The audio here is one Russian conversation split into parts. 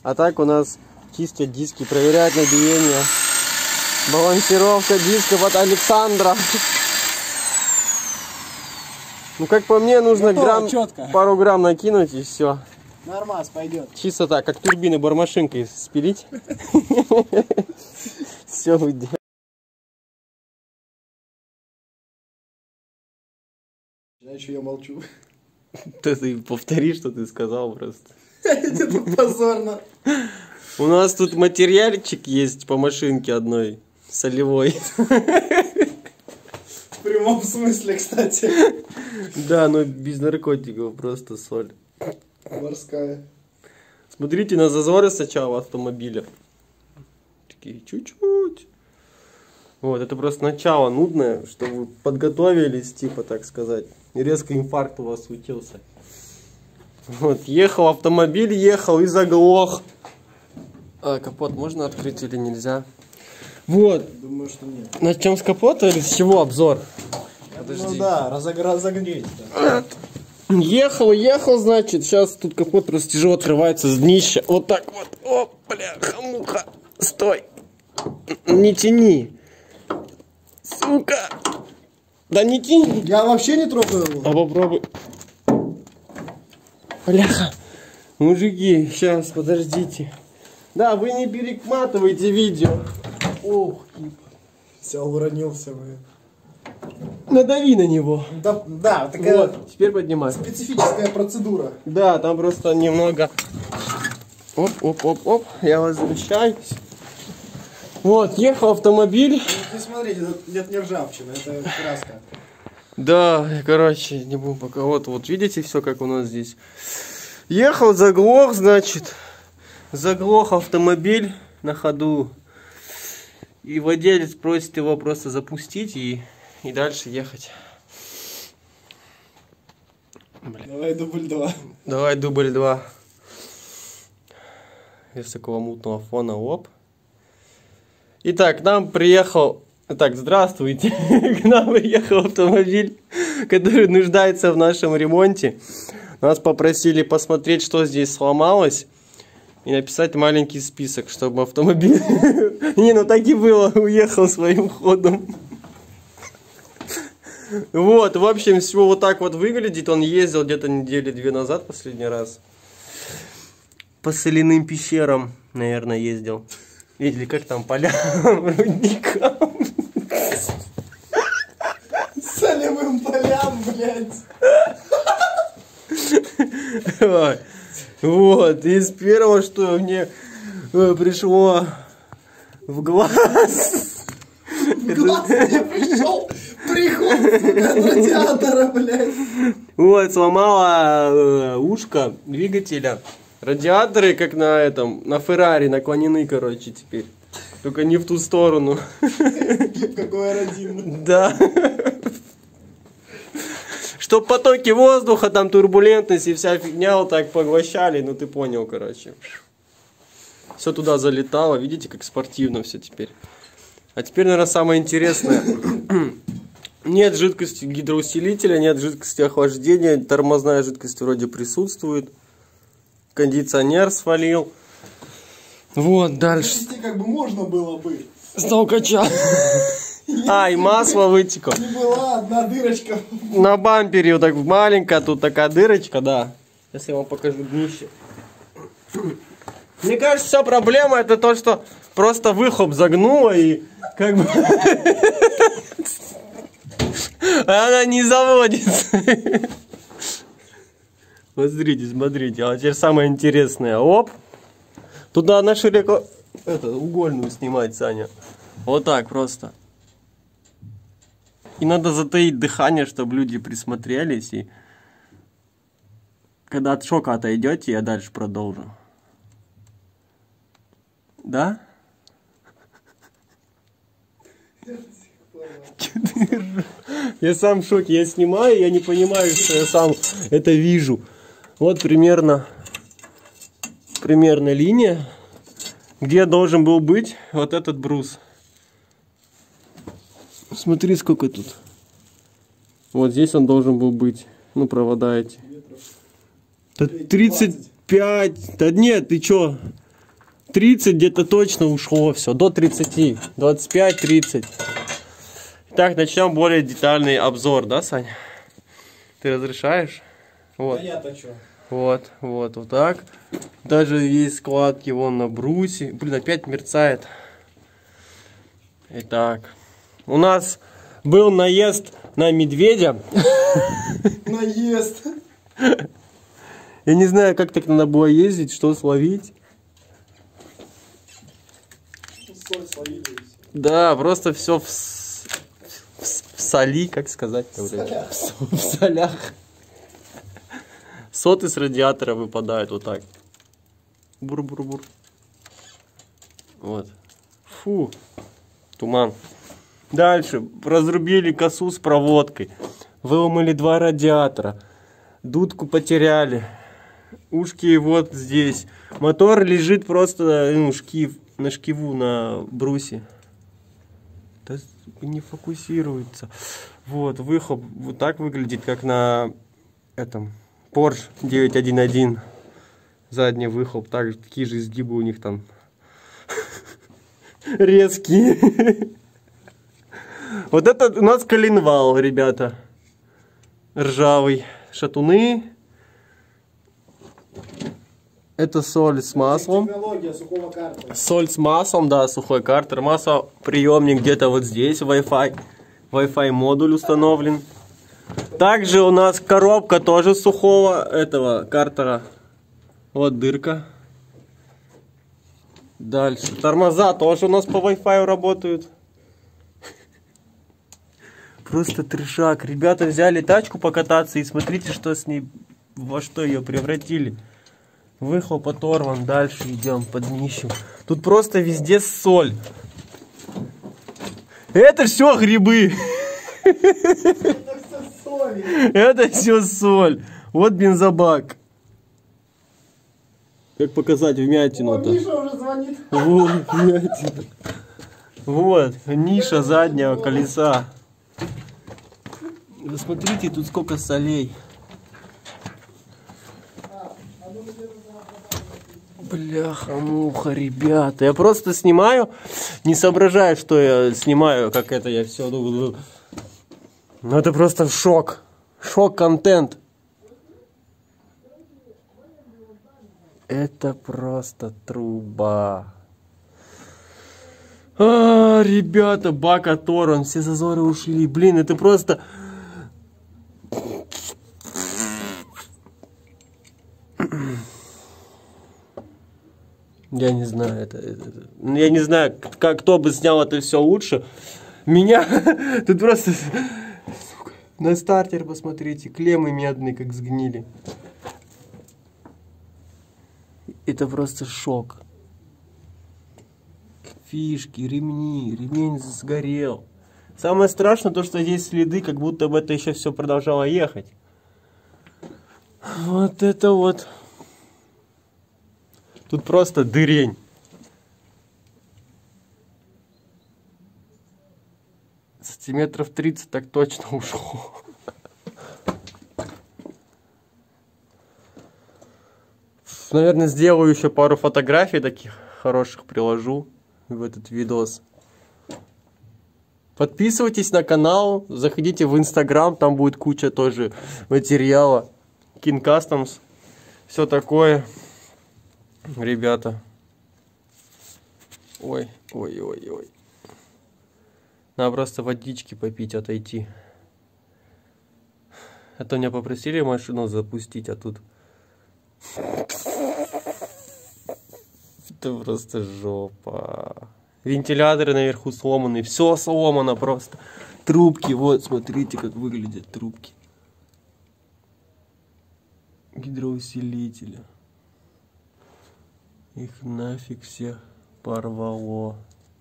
А так у нас чистят диски, проверяют на биение. Балансировка дисков от Александра. Ну, как по мне, нужно пару грамм накинуть и все. Нормас, пойдет. Чисто так, как турбины бормашинкой спилить. Все выйдет. Иначе я молчу. Ты повтори, что ты сказал просто. Это тут позорно. У нас тут материальчик есть по машинке одной, солевой. В прямом смысле, кстати. Да, но без наркотиков, просто соль. Морская. Смотрите на зазоры сначала автомобиля. Такие чуть-чуть. Вот, это просто начало нудное, чтобы вы подготовились, типа, так сказать. И резко инфаркт у вас случился. Вот, ехал автомобиль, ехал и заглох. А, капот можно открыть или нельзя? Вот. Думаю, что нет. Начнем с капота или с чего обзор? Подожди. Ну да, разогреть. Да. Ехал, значит, сейчас тут капот просто тяжело открывается с днища. Вот так вот. О, бляха, муха. Стой. Не тяни. Сука. Да не тяни. Я вообще не трогаю его. А попробуй. Бляха. Мужики, сейчас, подождите. Да, вы не перекматывайте видео. Ох, все, уронил все. Надави на него. Да, такая вот, теперь поднимай. Специфическая процедура. Да, там просто немного. Оп. Я возвращаюсь. Вот, ехал автомобиль. Не смотрите, это не ржавчина, это краска. Да, короче, не буду пока. Вот видите все, как у нас здесь. Ехал, заглох, значит. Заглох автомобиль на ходу. И владелец просит его просто запустить и дальше ехать. Блин. Давай дубль 2. Давай дубль 2. Без такого мутного фона, оп. Итак, к нам приехал... Так, здравствуйте. К нам приехал автомобиль, который нуждается в нашем ремонте. Нас попросили посмотреть, что здесь сломалось. И написать маленький список, чтобы автомобиль... Не, ну так и было, уехал своим ходом. Вот, в общем, все вот так вот выглядит. Он ездил где-то недели 2 назад последний раз. По соляным пещерам, наверное, ездил. Видели, как там поля рудникам. Солевым полям, блядь. Вот, из первого, что мне пришло в глаз. В глаз мне пришел приход, сука, радиатора, блядь. Вот, сломала ушко двигателя. Радиаторы, как на этом, на Феррари, наклонены, короче, теперь. Только не в ту сторону. Какой аэродинамик. Да. Чтоб потоки воздуха, там турбулентность и вся фигня вот так поглощали, ну ты понял, короче. Все туда залетало, видите, как спортивно все теперь. А теперь, наверное, самое интересное. Нет жидкости гидроусилителя, нет жидкости охлаждения, тормозная жидкость вроде присутствует. Кондиционер свалил. Вот, дальше. Вывести как бы можно было бы. С толкача. А, и масло вытекло. Не была одна дырочка. На бампере вот так маленькая, тут такая дырочка, да. Сейчас я вам покажу днище. Мне кажется, вся проблема это то, что просто выхлоп загнуло и как бы... Она не заводится. Вот смотрите, а теперь самое интересное. Оп. Туда на широко... угольную снимать, Саня. Вот так просто. И надо затаить дыхание, чтобы люди присмотрелись. И когда от шока отойдете, я дальше продолжу. Да? Я сам в шоке. Я снимаю, я не понимаю, что я сам это вижу. Вот примерно линия, где должен был быть вот этот брус. Смотри, сколько тут. Вот здесь он должен был быть. Ну, провода эти. 35. Да нет, ты чё? 30 где-то точно ушло все, до 30, 25-30. Так, начнем более детальный обзор, да, Сань? Ты разрешаешь? Вот. А я-то что? Вот так. Даже есть складки вон на брусе. Блин, опять мерцает. Итак, у нас был наезд на медведя. Наезд. Я не знаю, как так надо было ездить, что словить. Соль словили. Да, просто все в соли, как сказать-то, в солях. Соты с радиатора выпадают вот так. Бур-бур-бур. Вот. Фу. Туман. Дальше. Разрубили косу с проводкой. Выломали 2 радиатора. Дудку потеряли. Ушки вот здесь. Мотор лежит просто на шкиву на брусе. Да не фокусируется. Вот, выхлоп вот так выглядит, как на этом Porsche 911. Задний выхлоп. Такие же изгибы у них там. Резкие. Вот это у нас коленвал, ребята. Ржавый. Шатуны. Это соль с маслом. Технология сухого картера. Соль с маслом, да, сухой картер. Маслоприемник где-то вот здесь, Wi-Fi модуль установлен. Также у нас коробка тоже сухого этого картера. Вот дырка. Дальше. Тормоза тоже у нас по Wi-Fi работают. Просто трешак. Ребята взяли тачку покататься и смотрите, что с ней, во что ее превратили. Выхлоп оторван. Дальше идем под днищем. Тут просто везде соль. Это все грибы. Это все соль. Это все соль. Вот бензобак. Как показать вмятину-то? Миша уже звонит. Вот, вмятина. Вот, ниша заднего колеса. Вы смотрите, тут сколько солей. Бляха-муха, ребята. Я просто снимаю, не соображаю, что я снимаю, как это я все. Ну, это просто шок. Шок-контент. Это просто труба. Ребята, бак оторван, все зазоры ушли. Блин, это просто... Я не знаю, я не знаю, кто бы снял это все лучше. Меня тут просто... На стартер посмотрите, клеммы медные, как сгнили. Это просто шок. Фишки, ремни, ремень сгорел. Самое страшное то, что здесь следы, как будто бы это еще все продолжало ехать. Вот это вот. Тут просто дырень. Сантиметров 30 так точно ушло. Наверное, сделаю еще пару фотографий таких хороших, приложу в этот видос. Подписывайтесь на канал, заходите в Инстаграм, там будет куча тоже материала. King Customs, все такое. Ребята. Ой. Надо просто водички попить, отойти. А то меня попросили машину запустить, а тут... Это просто жопа. Вентиляторы наверху сломаны. Все сломано просто. Трубки, вот, смотрите, как выглядят трубки. Гидроусилители. Их нафиг всех порвало.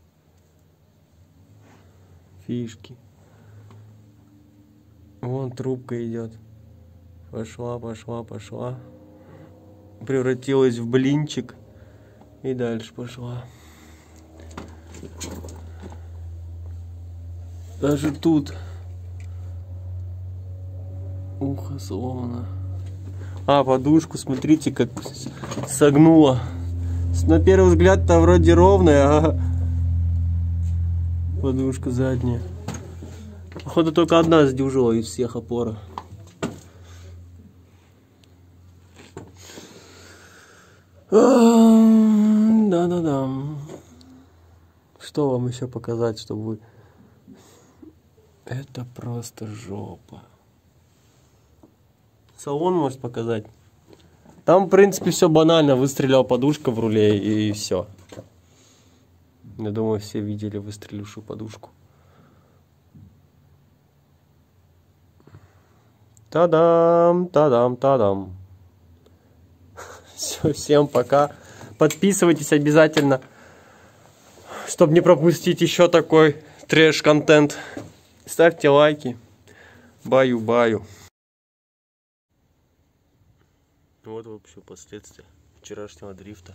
Фишки. Вон трубка идет. Пошла. Превратилась в блинчик. И дальше пошла. Даже тут ухо сломано. Подушку, смотрите, как согнуло. На первый взгляд-то вроде ровная, а подушка задняя. Походу только одна сдюжила из всех опора. Да-да-да. Что вам еще показать, чтобы вы... Это просто жопа. Салон может показать. Там, в принципе, все банально. Выстрелял подушка в руле и все. Я думаю, все видели выстрелившую подушку. Та-дам, та-дам, та-дам. Все, всем пока. Подписывайтесь обязательно, чтобы не пропустить еще такой трэш-контент. Ставьте лайки. Баю-баю. Вот вообще последствия вчерашнего дрифта.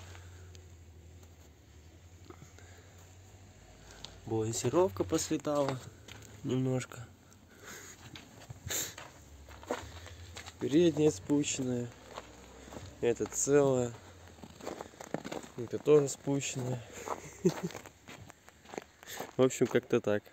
Балансировка послетала немножко. Передняя спущенная. Это целое. Это тоже спущенное. В общем, как-то так.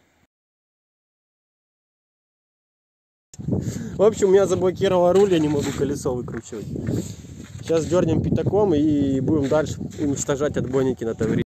В общем, у меня заблокировало руль, я не могу колесо выкручивать. Сейчас дернем пятаком и будем дальше уничтожать отбойники на Тавриде.